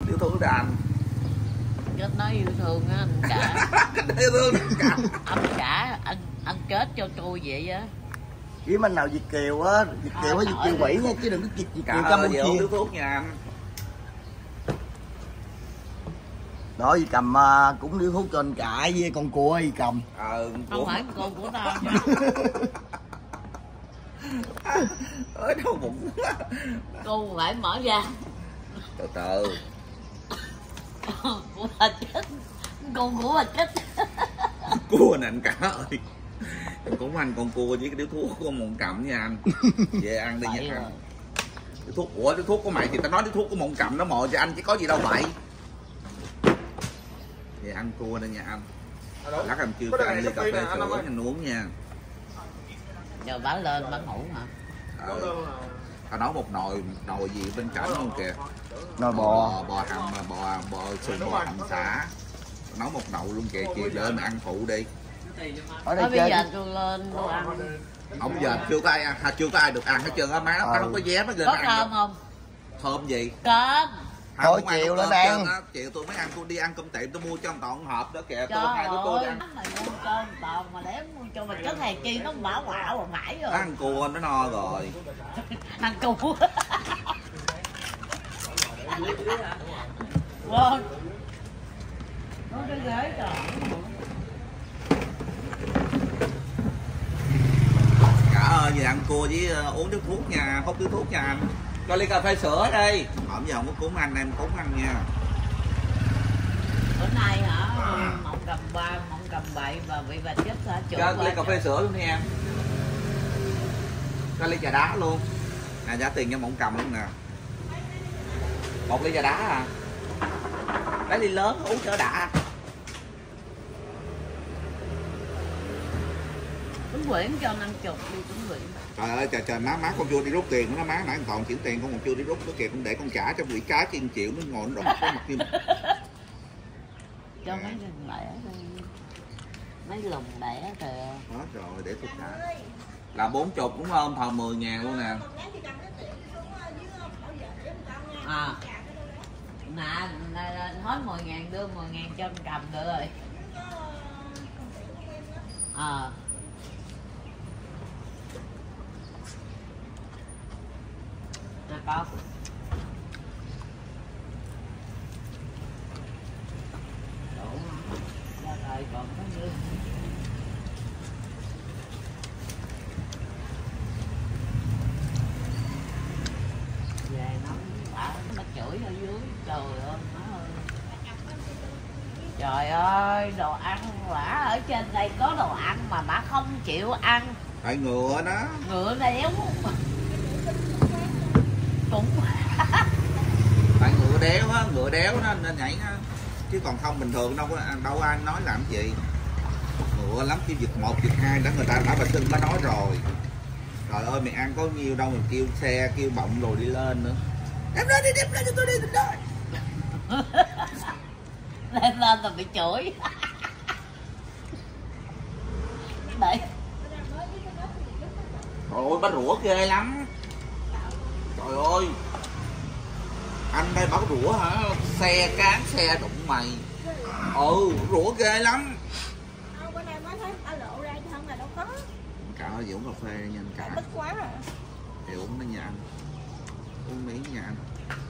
Yêu thương cho anh. Kết nói yêu thương á anh cả. Kết nói yêu thương anh cả. Anh cả anh kết cho tôi vậy á. Kiếm anh nào Việt Kiều á, Việt Kiều với Việt Kiều Mỹ nha, chứ đừng có Việt Kiều Campuchia. Yêu thuốc nha anh. Đó gì cầm cũng điếu thuốc cho anh cả với con cua gì cầm. Không phải con của tao nha. Ơi đau bụng. Cô phải mở ra. Từ từ. Của bà chết. Con của bà chết. Cua nè anh cả ơi. Cũng anh con cua với cái điếu thuốc của Mộng Cầm nha anh. Về ăn đi nha anh. Điếu thuốc của điếu thuốc của mày thì tao nói điếu thuốc của Mộng Cầm đó mò cho anh chứ có gì đâu vậy. Về ăn cua đây nha anh. Lát em chưa cho anh ly cà phê sữa anh uống nha. Giờ bán lên bán ngủ hả? Tao nấu một nồi gì bên cạnh luôn kìa. Nồi bò hầm bò sườn bò hầm xả. Tao nấu một nồi luôn kìa, chị lên mà ăn phụ đi. Ở đây bây giờ tôi lên tôi ăn. Không giờ chưa có ai được ăn hết trơn á má, nó không có vé nó lên có ăn. Có thơm không? Thơm gì? Cơm. Thôi chiều lên ăn. Chiều tôi mới ăn, tôi đi ăn cơm tiệm tôi mua cho một toàn hộp đó kìa, tôi hai đứa tôi ăn. Mày mua cơm toàn mà đếm cho mình cái hàng chi nó bảo mà mãi rồi. Ăn cua nó no rồi. Ăn cua. Vâng. Nó cái ghế rồi. Cả ơi về ăn cua với uống nước thuốc nha, hút nước thuốc nha anh. Cho ly cà phê sữa đi. Hôm giờ không có cúng anh em cúng ăn nha. Bữa nay hả? Mộng cầm bậy và bị bà chết hả? Cho ly cà phê sữa luôn đi em. Cho ly trà đá luôn. Nè trả tiền cho Mộng Cầm luôn nè. Một ly trà đá à. Lấy ly lớn uống cho đã. Tuấn Nguyễn cho 50 đi Tuấn Nguyễn. Trời ơi trời má con chưa đi rút tiền nó má nãy còn chuyển tiền con còn chưa đi rút nó kìa, con để con trả cho bị cá trên triệu nó ngồi nó cái mặt như cho mấy lùng lẻ mấy lùng lẻ kìa. đó rồi để tôi trả là 40 đúng không, thầu 10.000 luôn nè. Nè hết 10.000 đưa 10.000 cho anh Cầm được rồi. Nè con. Rồi còn có như về nó chửi ở dưới. Trời ơi má ơi. Trời ơi đồ ăn quả ở trên đây có đồ ăn mà má không chịu ăn. Tại ngựa đó. Ngựa đéo cũng Tại ngựa đéo nó nên nhảy nó chứ còn không bình thường đâu ai nói làm gì. Ngựa lắm kêu giật 1 giật 2 đó người ta đã bà Sinh mới nói rồi. Trời ơi mày ăn có nhiêu đâu mình kêu xe kêu bọng rồi đi lên nữa. Đem lên cho tôi đi từ đây. Lên là bị chửi. Đấy. Trời ơi bác rủa ghê lắm. Trời ơi. Anh đây bảo rủa hả? Xe cán xe đụng mày. Rủa ghê lắm. Bữa nay mới thấy ta lộ ra chứ không là đâu có. Cả ơi uống cà phê nha anh cả. Bích quá rồi. Thì uống nó nha anh. Uống miếng nha anh.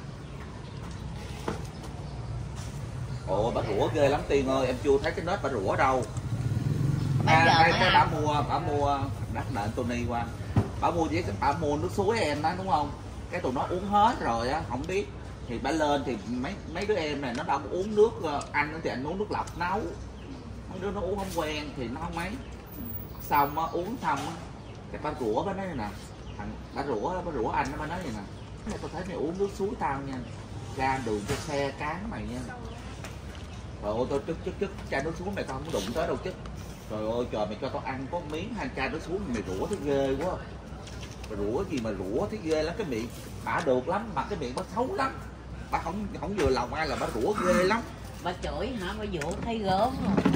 Ồ bà rủa ghê lắm Tiên ơi, em chưa thấy cái nết bà rủa đâu. Cái bà mua đắt đợi Tony qua. Bà mua nước suối em đó đúng không? Cái tụi nó uống hết rồi á, không biết. Thì bà lên thì mấy đứa em này nó đâu uống nước anh thì anh uống nước lọc nấu. Mấy đứa nó uống không quen thì nó không mấy. Xong uống xong cái bà rủa bà nói này nè. Bà rủa anh nó bà nói vậy nè. Tao thấy mày uống nước suối tao nha. Ra đường cho xe cán mày nha. Trời ơi tôi chức chai nước suối mày tao không có đụng tới đâu chứ. Trời ơi trời mày cho tao ăn có miếng 2 chai nước suối mày rủa thấy ghê quá. Bà rủa gì mà rủa thấy ghê lắm, cái miệng bà được lắm mà cái miệng bà xấu lắm. Bà không vừa lòng ai là bà rủa ghê lắm. Bà chửi hả? Bà dụ thấy gớm rồi.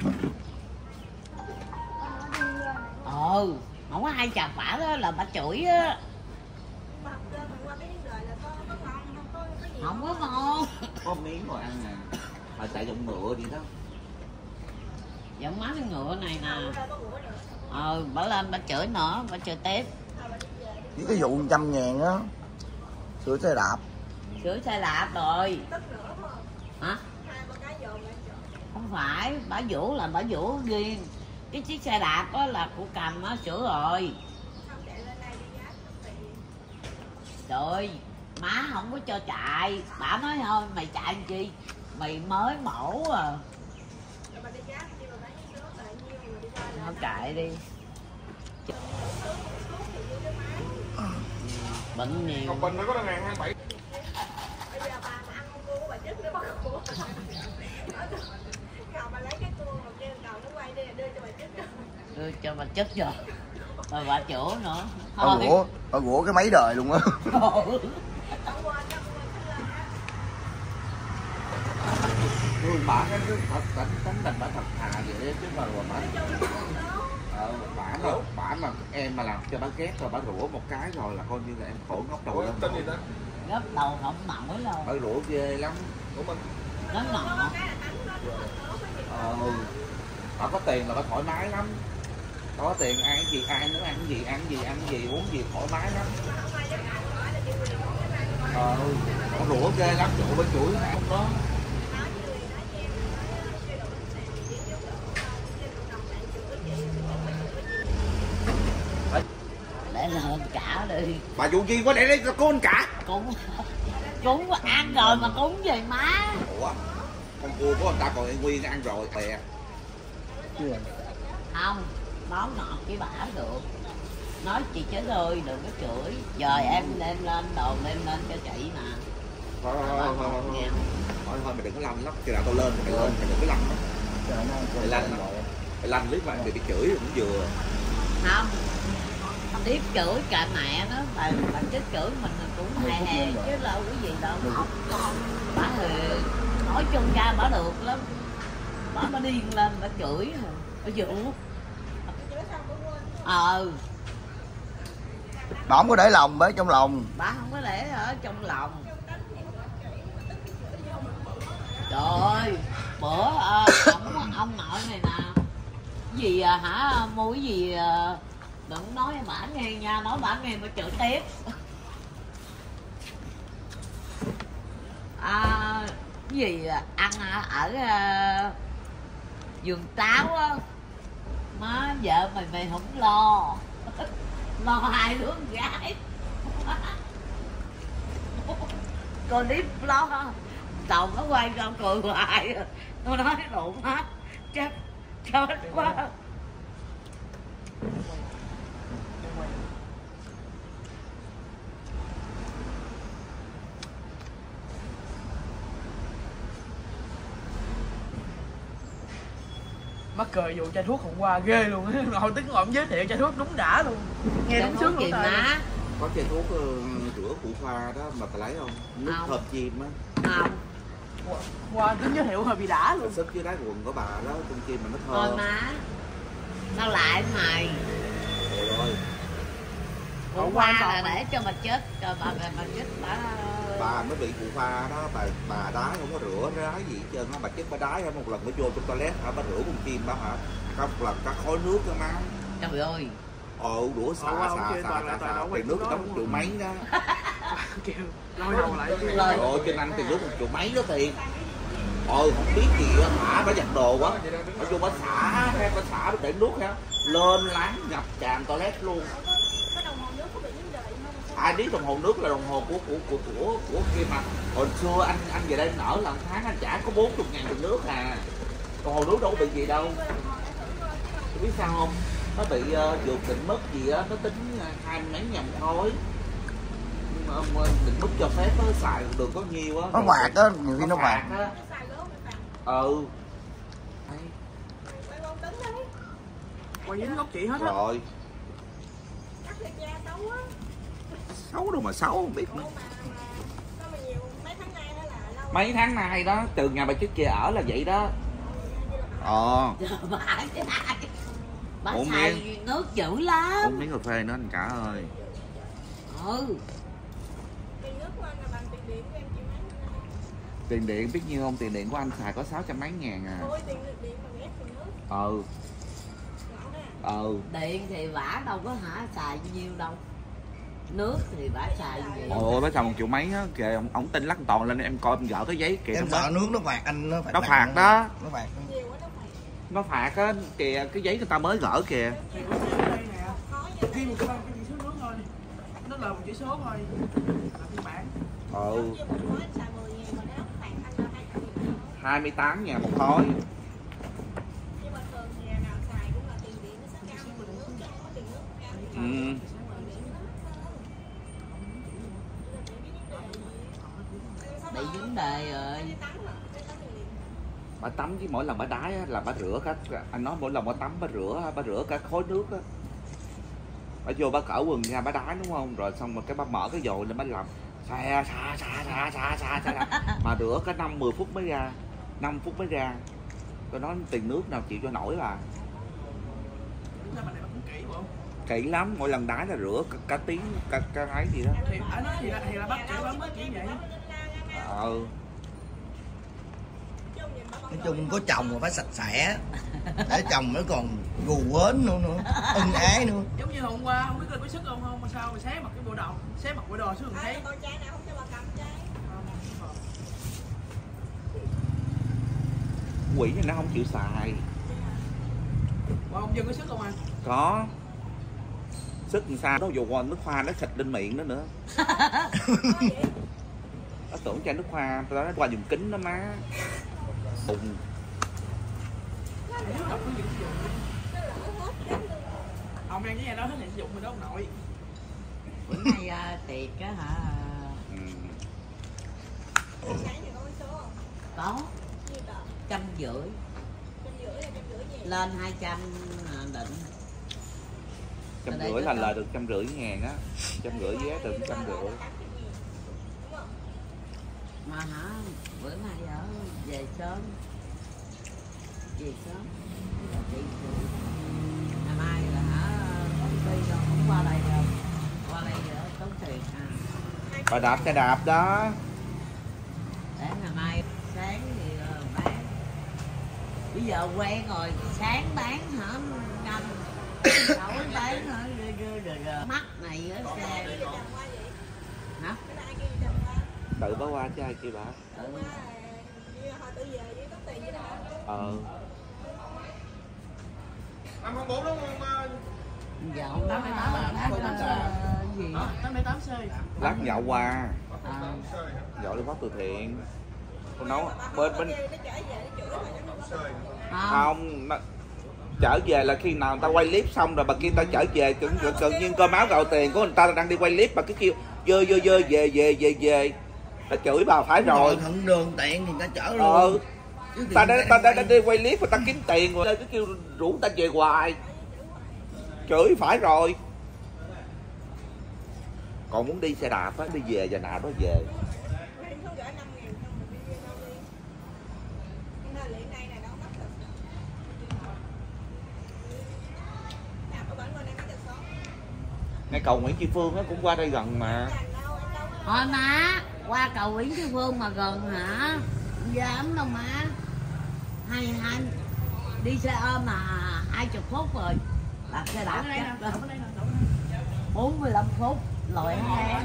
Không có ai chà bả đó là bà chửi á. Không có ngon. Có miếng rồi ăn nè. Tại giọng ngựa vậy đó. Giọng má cái ngựa này nè. Bà lên bà chửi nữa, bà chửi tiếp. Với cái vụ 100.000 á, sửa xe đạp. Sửa xe đạp rồi. Hả? Không phải, bà Vũ là bà Vũ riêng. Cái chiếc xe đạp á là của Cầm á sửa rồi. Trời ơi, má không có cho chạy. Bà nói thôi, mày chạy làm chi? Mày mới mổ à. Không chạy đi. Bệnh nhiều. Còn bình nó có 1.227. Bây giờ bà mà ăn con cua của bà chết nữa bà khổ. Rồi bà lấy cái cua mà kêu cầu nó quay đi đưa cho bà chết nữa. Đưa cho bà chết rồi. Rồi bà chỗ nữa. Bà gũa cái mấy đời luôn á. Bà cái tánh tình bà thật thà vậy chứ mà bà mà em mà làm cho bà ghét rồi bà rủa một cái rồi là coi như là em khổ ngóc đầu lên. Tên gì đó? Gấp đầu không nổi đâu. Bà rủa ghê lắm. Của mình. Nó ngọt. Bà có tiền là bà thoải mái lắm. Có tiền ăn gì ăn nữa, ăn gì uống gì thoải mái lắm. Bà rủa ghê lắm, rủa bên chuỗi không đó. Để lên cả đi. Bà vụ gì quá để đây cô ăn cả. Cúng ăn rồi mà cúng gì má. Ủa, con cua của người ta còn nguyên ăn rồi bè. Không, món ngọt với bả được. Nói chị chết ơi đừng có chửi. Giờ em đem lên đồ đem lên cho chị nè. Thôi mày đừng có lanh lắm, khi nào tao lên mày lên mày đừng có lanh lắm. Mày lanh liếc mày bị chửi cũng vừa. Không, tiếp chửi cả mẹ nó, bà chết chửi mình cũng hè chứ đâu cái gì đâu. Bà thì nói chung ra bà được lắm. Bà điên lên bà chửi bà dụ. Bà không có để lòng bế trong lòng. Bà không có để ở trong lòng. Trời ơi, bữa ông nội này nè. Cái gì hả, mua cái gì đừng nói bà nghe nha, nói bà nghe bà chửi tiếp. Cái gì ăn ở vườn táo á. Má vợ mày không lo. Lo hai đứa con gái. Con điếp lo. Đầu nó quay con cười hoài. Nó nói đụng hết. Chết quá. Mắc cười vụ chai thuốc hôm qua ghê luôn á. Hồi tính ngồi giới thiệu chai thuốc đúng đã luôn. Nghe đúng sướng luôn ta. Có chai thuốc rửa phụ pha đó mà phải lấy không? Nước thơm chim á. Không. Qua tính giới thiệu hơi bị đã luôn. Sức dưới đáy quần của bà đó, con chim mà nó thơm. Thôi má. Sao lại mày? Rồi. Hôm qua là để cho bà chết, cho bà chết bà mới bị phụ pha đó, bà đái không có rửa rái gì hết trơn á, bà chết bà đái một lần mới vô trong toilet hả, bà rửa con chim đó hả, có một lần có khói nước đó má. Trời ơi. Đũa xả tiền nước đóng 1 triệu mấy đó. Kêu lôi đầu lại. Rồi trên anh tiền nước 1 triệu mấy đó tiền. Không biết gì á, thả bà giặt đồ quá, bà vô bà xả bà để nước ha, lên láng ngập tràn toilet luôn. Ai biết đồng hồ nước là đồng hồ của kia mà hồi xưa anh về đây ở là 1 tháng anh trả có 40.000 tiền nước à, đồng hồ nước đâu có bị gì đâu. Tôi biết sao không, nó bị vượt định mức gì á, nó tính 20 mấy ngàn thôi, nhưng mà định mức cho phép nó xài được có nhiêu á. Nó phạt á, nhiều khi nó phạt. Quay dính gốc chị hết á. Rồi. Xấu đâu mà xấu không biết nữa. Mấy tháng nay đó, từ nhà bà trước kia ở là vậy đó. Bà xài nước dữ lắm. Uống miếng cà phê nữa anh cả ơi. Tiền điện biết nhiêu không? Tiền điện của anh xài có 600 mấy ngàn à. Ôi tiền điện mà ghét tiền nước. Ừ. Ngộ nè. Ừ. Điện thì bả đâu có xài nhiêu đâu, nước thì bả xài gì. Ồ, bả xài 1 triệu mấy á, kìa ông tin lắc toàn lên em coi em gỡ cái giấy kìa. Em sợ nước nó phạt anh, nó phạt đó. Nó phạt. Nhiều quá nó phạt. Nó phạt á, kìa cái giấy người ta mới gỡ kìa. Thì có xe ở đây nè. Khi một cái chỉ số nước thôi. Nó là một chỉ số thôi. Là phiên bản. Ừ. Giống như mình nói anh xài 10.000 mà nó phạt anh là 28 ngàn một khối. nhưng mà thường nhà nào xài cũng là tiền điện nó sẽ cao hơn tiền nước, chẳng có tiền nước cao. Ừ. Bị vấn đề rồi. Bà tắm với mỗi lần bà đái á, là bà rửa cả, anh nói mỗi lần bà tắm bà rửa cả khối nước á. Bà vô bà cởi quần ra bà đái đúng không, rồi xong rồi cái bà mở cái dội lên bà làm xa mà rửa cả 5-10 phút mới ra, 5 phút mới ra. Tôi nói tiền nước nào chịu cho nổi bà. Kỹ lắm, mỗi lần đái là rửa cả tiếng cả ấy gì đó. Thì ở đó thì là bắt chữ lắm kiểu vậy. Nói chung có chồng mà phải sạch sẽ. Để chồng nó còn gù quến nữa, ân ái nữa. Giống như hôm qua không biết là có sức không mà sao mà xé mặc cái bộ đồ, xé mặc bộ đồ xuống thấy. Con trai nào không cho bà cầm trái. Quỷ này nó không chịu xài. Mà ông dân có sức không anh? Có. Sức làm sao nó vô nước hoa nó xịt lên miệng đó nữa. Nó tưởng chai nước hoa, tao nói qua dùng kính đó má. Bùng. Ông ăn với nhà đó hết này sử dụng mình đó ông nội. Bữa nay tiệc á hả? Sáng thì có cái số không? Có. Nhiêu tờ? 150. 150 là 150 gì? Lên 200 định. 150 là lời được 150 ngàn á. 150 vé được 150. Mà hả, bữa nay ở về sớm. Về sớm. Ngày mai là hả, công ty đâu cũng qua đây rồi. Qua đây rồi tốn tiền à. Bà đạp xe đạp đó. Để ngày mai sáng thì bán. Bây giờ quen rồi, sáng bán hả, ngâm. Tối bán hả, rồi. Mắt này ở xe. Hả? Tự bà qua chứ ai kêu bà. Họ tự về với tốn tiền vậy đó. Anh không bốn đúng không? Dạ không đó gì? 88C. Lát nhậu qua. Nhậu đi phát từ thiện. Tôi nấu bên không chở về là khi nào người ta quay clip xong rồi bà kia ta chở về tự nhiên cơm áo gạo tiền của người ta đang đi quay clip bà cứ kêu dơ về ta chửi bà phải rồi. Thuận đường tiện thì ta chở luôn. Ta đã đi quay clip và ta kiếm tiền rồi cứ kêu rủ ta về hoài, chửi phải rồi. Còn muốn đi xe đạp á, đi về giờ nào đó về. Ngay cầu Nguyễn Tri Phương á cũng qua đây gần mà. Thôi má, qua cầu Nguyễn Tri Phương mà gần hả? Không dám đâu má. Hai đi xe ôm mà 20 phút rồi. Đạp xe đạp chắc đâu 45 phút lội ha.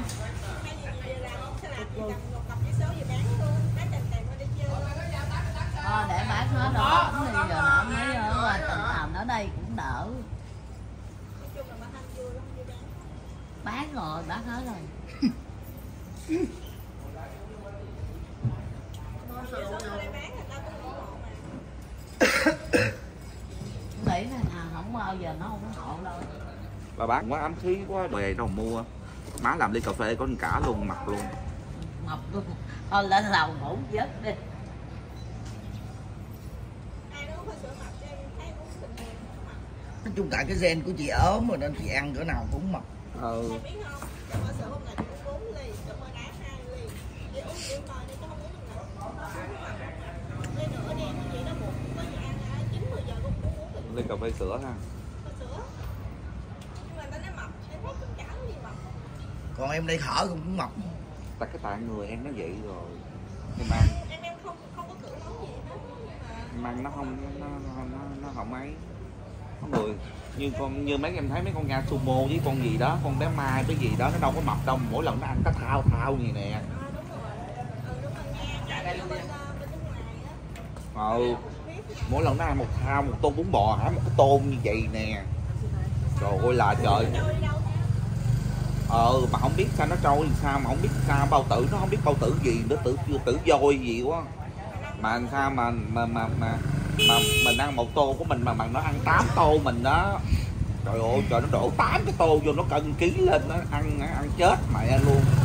Để bán hết rồi, thì giờ mấy qua Tịnh Hàm ở đây cũng đỡ. Bán rồi, bán hết rồi. Nghĩ này không bao giờ nó ủng hộ đâu. Bà bán quá ám khí quá bề đâu mua. Má làm ly cà phê có cả luôn mặt luôn. Mập luôn. Thôi lên lầu ngủ giấc đi. Nói chung tại cái gen của chị ốm rồi nên chị ăn cỡ nào cũng mập. Ly cà phê sữa ha. Còn em đây thở cũng mập. Tại cái tạng người em nó vậy rồi. Em ăn ăn nó không nó không ấy, có người như mấy em thấy mấy con gà sumo với con gì đó, con bé mai cái gì đó nó đâu có mập đâu, mỗi lần nó ăn có thao thao gì nè. Mỗi lần nó ăn một thao, một tô bún bò hả, một cái tôm như vậy nè, trời ơi là trời. Mà không biết sao nó trôi sao, mà không biết sao bao tử nó không biết bao tử gì nữa, tử voi gì quá, mà sao mà mình ăn một tô của mình mà nó ăn 8 tô mình đó, trời ơi trời, nó đổ 8 cái tô vô, nó cân ký lên, nó ăn chết mẹ luôn.